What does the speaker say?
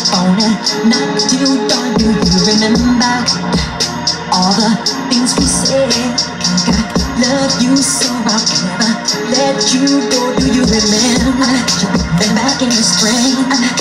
phone and knocked you down. Do you remember all the things we said? I love you so I'll never let you go. Do you remember? You've been back in the spring.